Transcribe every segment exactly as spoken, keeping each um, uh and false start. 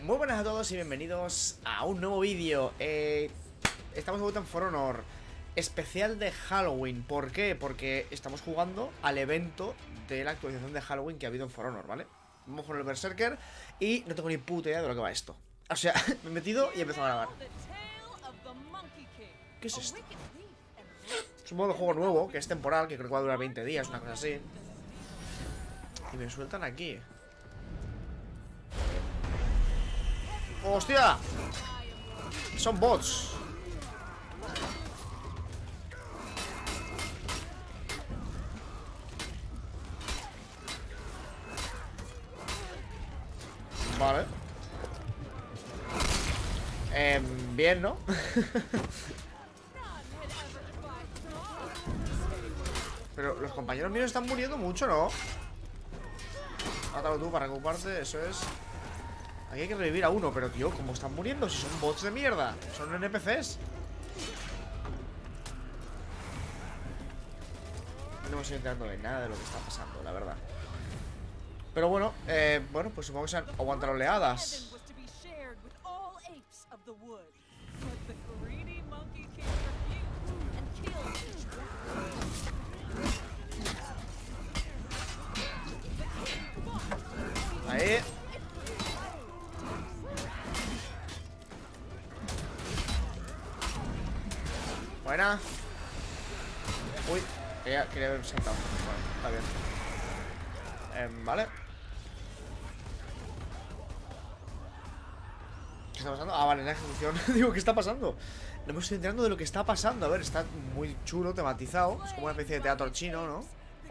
Muy buenas a todos y bienvenidos a un nuevo vídeo. eh, Estamos de vuelta en For Honor especial de Halloween. ¿Por qué? Porque estamos jugando al evento de la actualización de Halloween que ha habido en For Honor, ¿vale? Vamos con el Berserker y no tengo ni puta idea de lo que va esto. O sea, me he metido y he empezado a grabar. ¿Qué es esto? Es un modo de juego nuevo, que es temporal, que creo que va a durar veinte días, una cosa así. Y me sueltan aquí. ¡Hostia! Son bots. Vale. Eh, bien, ¿no? Pero los compañeros míos están muriendo mucho, ¿no? Mátalo tú para recuperarte, eso es. Aquí hay que revivir a uno, pero tío, ¿cómo están muriendo? Si son bots de mierda, son N P Cs. No me estoy enterando de nada de lo que está pasando, la verdad. Pero bueno, eh, bueno, pues supongo que se han aguantado oleadas. Ahí. Buena. Uy, quería, quería haber saltado. Bueno, está bien. eh, Vale. ¿Qué está pasando? Ah, vale, la ejecución. Digo, ¿qué está pasando? No me estoy enterando de lo que está pasando. A ver, está muy chulo, tematizado. Es como una especie de teatro chino, ¿no?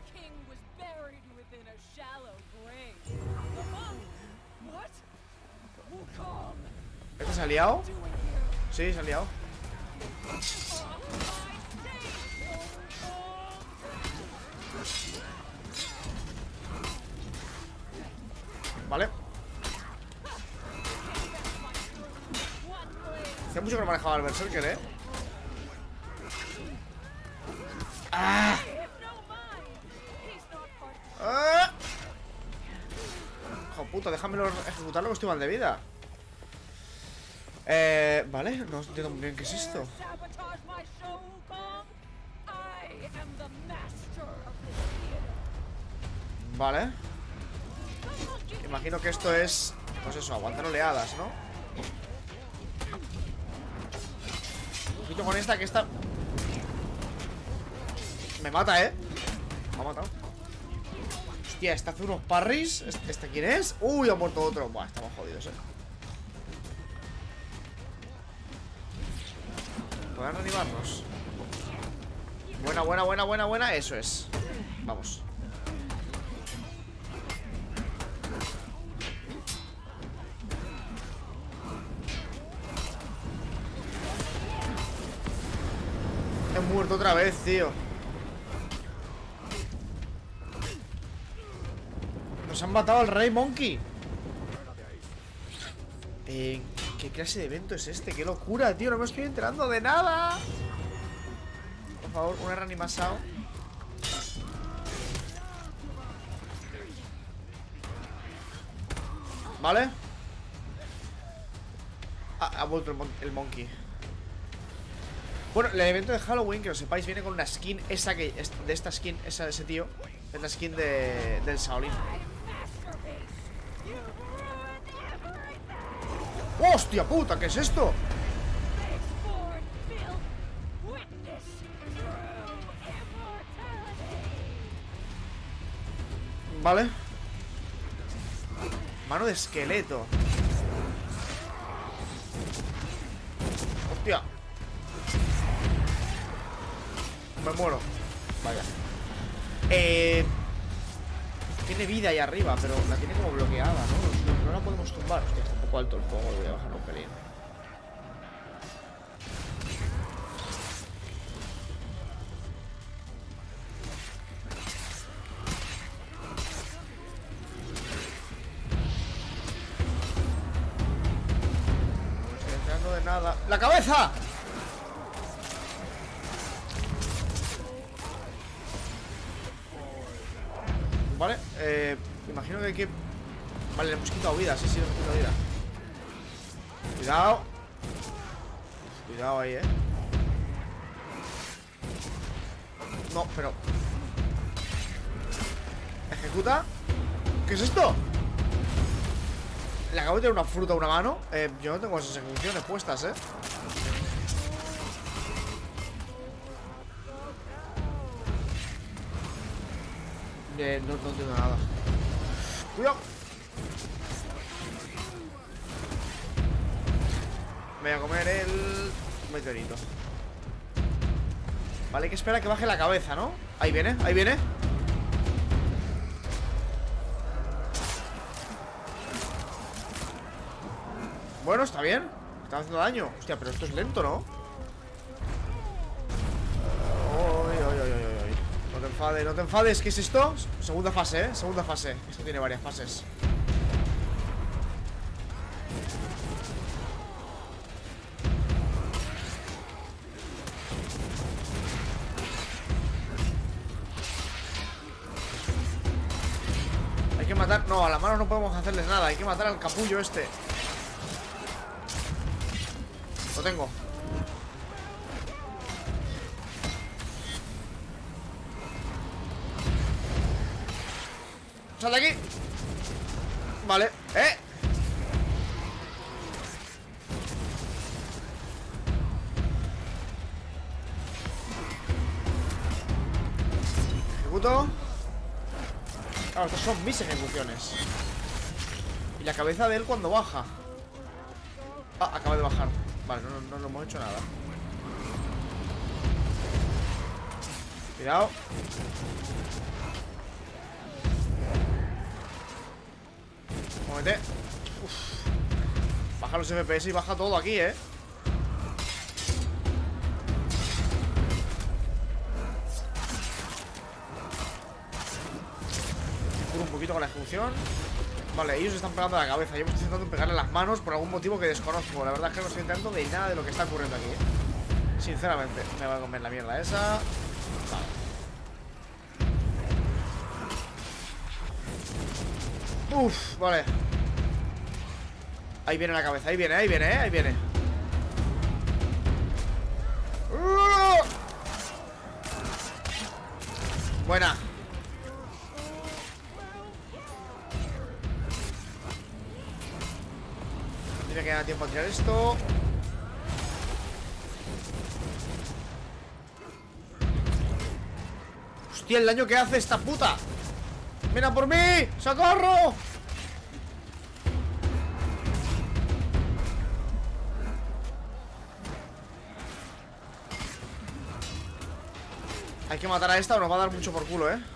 ¿Este se ha liado? Sí, se ha liado. Vale. Hace mucho que no manejaba el Berserker, ¿eh? ¡Ah! ¡Ah! Hijo puta, déjamelo ejecutarlo, que estoy mal de vida. Eh, vale, no entiendo muy bien qué es esto. Vale. Imagino que esto es, pues eso, aguantar oleadas, ¿no? Un poquito con esta, que esta me mata, ¿eh? Me ha matado. Hostia, esta hace unos parries. ¿Este quién es? Uy, ha muerto otro. Buah, estamos jodidos, ¿eh? ¿Podrán reanimarnos? Buena, buena, buena, buena, buena. Eso es. Vamos. He muerto otra vez, tío. Nos han matado al Rey Monkey. Eh, ¿Qué clase de evento es este? ¡Qué locura, tío! No me estoy enterando de nada. Por favor, una reanimación. Vale. Ah, ha vuelto el, mon el Monkey. Bueno, el evento de Halloween, que lo sepáis, viene con una skin. Esa que es de esta skin, esa de ese tío. Es la skin de, del Shaolin. ¡Hostia puta! ¿Qué es esto? Vale. Mano de esqueleto. Hostia. Me muero. Vaya. Eh... Tiene vida ahí arriba, pero la tiene como bloqueada, ¿no? No, no la podemos tumbar. Hostia, está un poco alto el juego. Voy a bajarlo un pelín. No estoy entrando de nada. ¡La cabeza! Vale, eh, imagino que hay que... Vale, le hemos quitado vida, sí, sí, le hemos quitado vida. Cuidado. Cuidado ahí, eh. No, pero... Ejecuta. ¿Qué es esto? Le acabo de tirar una fruta a una mano. eh, Yo no tengo esas ejecuciones puestas, eh. eh no, no entiendo nada. Cuidado. Me voy a comer el meteorito. Vale, hay que esperar a que baje la cabeza, ¿no? Ahí viene, ahí viene. Bueno, está bien. Está haciendo daño. Hostia, pero esto es lento, ¿no? Oy, oy, oy, oy, oy. No te enfades, no te enfades. ¿Qué es esto? Segunda fase, ¿eh? Segunda fase. Esto tiene varias fases. Hay que matar... No, a la mano no podemos hacerles nada. Hay que matar al capullo este. Lo tengo. ¡Sal de aquí! Vale, ¡eh! Ejecuto. Claro, estas son mis ejecuciones. Y la cabeza de él cuando baja. Ah, acaba de bajar. Vale, no, no, no hemos hecho nada. Cuidado. Móvete. Uf. Baja los F P S y baja todo aquí, eh. Curo un poquito con la ejecución. Vale, ellos están pegando a la cabeza. Yo me estoy intentando pegarle las manos por algún motivo que desconozco. La verdad es que no estoy enterando de nada de lo que está ocurriendo aquí, ¿eh? Sinceramente, me voy a comer la mierda esa. Vale. Uf, vale. Ahí viene la cabeza, ahí viene, ahí viene, ¿eh? Ahí viene. ¡Uh! Buena. Tiene que dar tiempo a tirar esto. Hostia, el daño que hace esta puta. ¡Ven a por mí! ¡Socorro! Hay que matar a esta o nos va a dar mucho por culo, ¿eh?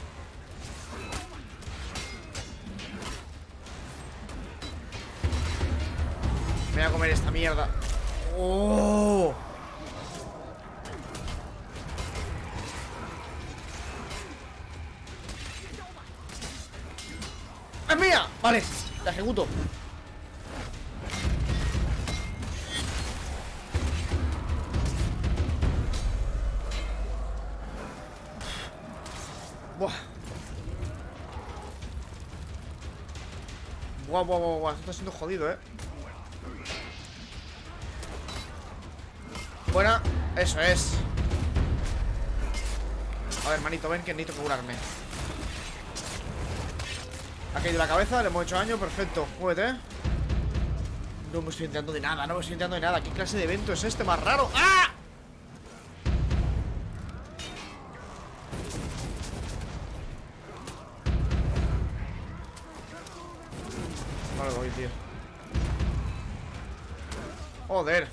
Me voy a comer esta mierda. ¡Oh! ¡Es mía! Vale, la ejecuto. Buah. Buah, buah, buah, buah. Esto está siendo jodido, eh. Buena, eso es. A ver, manito, ven que necesito curarme. Ha caído la cabeza, le hemos hecho daño, perfecto. Muévete. No me estoy enterando de nada, no me estoy enterando de nada. ¿Qué clase de evento es este más raro? ¡Ah! Vale, voy, tío. Joder.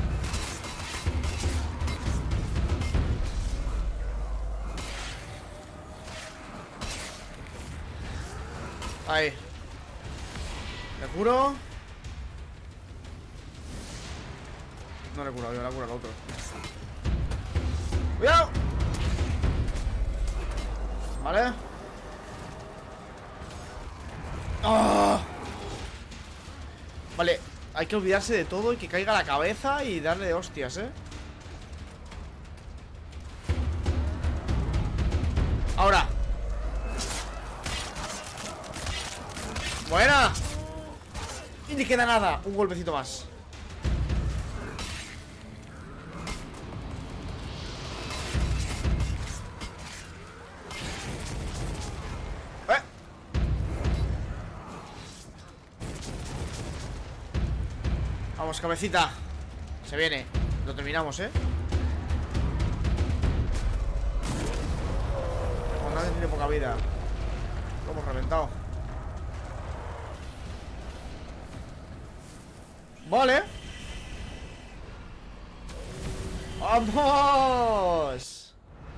Ahí. ¿Le curo? No le he curado yo, le he curado al otro. ¡Cuidado! Vale. ¡Oh! Vale, hay que olvidarse de todo y que caiga la cabeza y darle de hostias, ¿eh? Ahora. Buena. Y ni queda nada. Un golpecito más. Vamos, cabecita. Se viene. Lo terminamos, ¿eh? Cuando nadie tiene poca vida. Lo hemos reventado. Vale. ¡Vamos!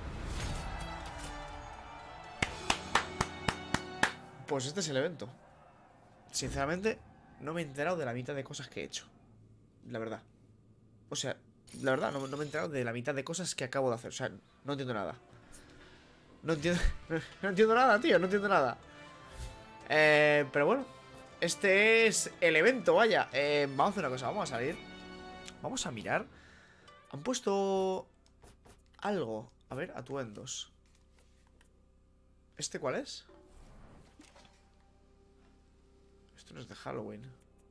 Pues este es el evento. Sinceramente, no me he enterado de la mitad de cosas que he hecho. La verdad. O sea, la verdad, no, no me he enterado de la mitad de cosas que acabo de hacer. O sea, no entiendo nada. No entiendo, no entiendo nada, tío, no entiendo nada. Eh, pero bueno, este es el evento, vaya. Eh, vamos a hacer una cosa, vamos a salir. Vamos a mirar. Han puesto algo. A ver, atuendos. ¿Este cuál es? Esto no es de Halloween.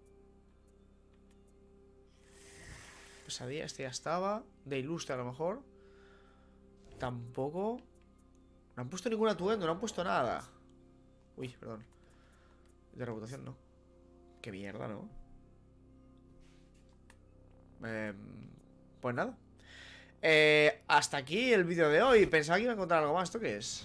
Pesadilla, este ya estaba. De ilustre a lo mejor. Tampoco. No han puesto ningún atuendo, no han puesto nada. Uy, perdón. De reputación no. Qué mierda, ¿no? Eh, pues nada. Eh, hasta aquí el vídeo de hoy. Pensaba que iba a encontrar algo más. ¿Esto qué es?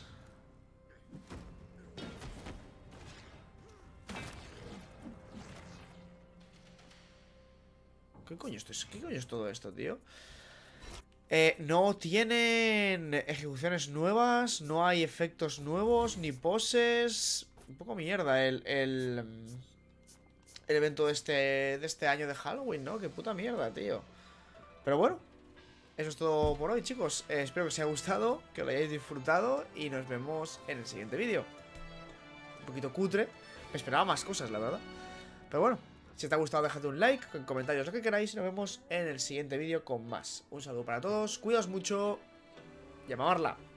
¿Qué coño es, ¿Qué coño es todo esto, tío? Eh, no tienen ejecuciones nuevas, no hay efectos nuevos, ni poses. Un poco mierda el, el, el evento de este, de este año de Halloween, ¿no? Qué puta mierda, tío. Pero bueno, eso es todo por hoy, chicos. Eh, espero que os haya gustado, que lo hayáis disfrutado y nos vemos en el siguiente vídeo. Un poquito cutre, me esperaba más cosas, la verdad. Pero bueno, si te ha gustado déjate un like, en comentarios lo que queráis y nos vemos en el siguiente vídeo con más. Un saludo para todos, cuidaos mucho y a mamarla.